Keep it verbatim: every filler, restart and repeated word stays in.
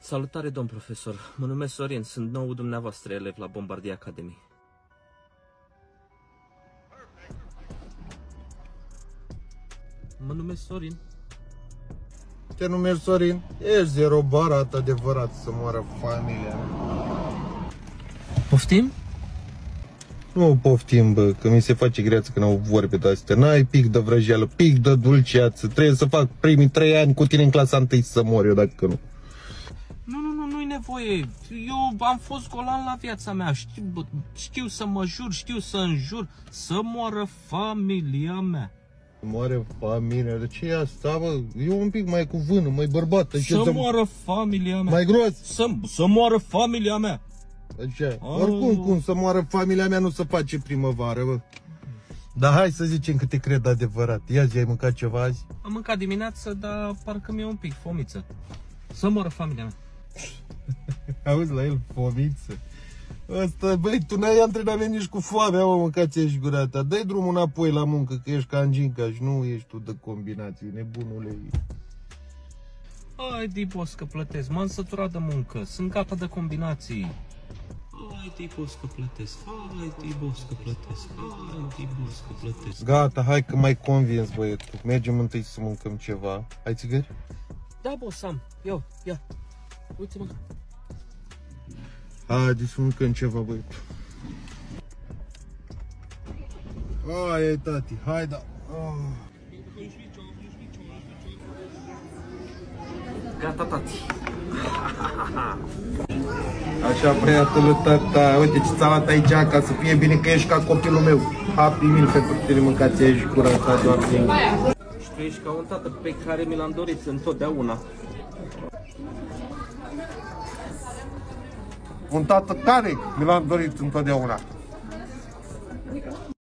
Salutare, domn profesor. Mă numesc Sorin, sunt nou dumneavoastră elev la Bombardier Academy. Mă numesc Sorin. Te numești Sorin? Ești zero barat, adevărat, să moară familia. Poftim? Nu poftim, bă, că mi se face greață când au vorbe de astea. N-ai pic de vrăjeală, pic de dulceață. Trebuie să fac primii trei ani cu tine în clasa întâi să mor eu, dacă nu. Nu, nu, nu, nu-i nevoie. Eu am fost golan la viața mea. Știu, bă, știu să mă jur, știu să înjur, să moară familia mea. Moare familia, de ce e asta, bă? Eu un pic mai cu vână, mai bărbată. Să, să moară familia mea. Mai gros. Să, să moară familia mea. Așa. Oricum, cum să moară familia mea nu se face primăvară, bă. Dar hai să zicem că te cred adevărat. Ia zi, ai mâncat ceva azi? Am mâncat dimineață, dar parcă mi-e un pic fomiță. Să moară familia mea. Auzi la el, fomiță. Asta, băi, tu n-ai antrenament nici cu foamea, mă, mâncați ești gura ta. Dă-i drumul înapoi la muncă, că ești ca Anginca și nu ești tu de combinații, nebunule. Hai, Dibos, că plătesc. M-am săturat de muncă. Sunt gata de combinații. Hai, Dibos, că plătesc. Hai, Dibos, că plătesc. Hai, Dibos, că plătesc. Gata, hai că m-ai convins, băietul. Mergem întâi să mâncăm ceva. Ai țigări? Da, boss, am. Eu, ia. Uite-mă. Haide să mâncăm ceva, băietul. Hai, tati, hai, da. Oh. Gata, tati. Așa, băiatul tata, uite ce ți-am luat aici, ca să fie bine că ești ca copilul meu. Happy meal pentru tine, mâncați aici gura ta, Doamne. Și tu ești ca un tată pe care mi l-am dorit întotdeauna. Un tată care mi l-am dorit întotdeauna.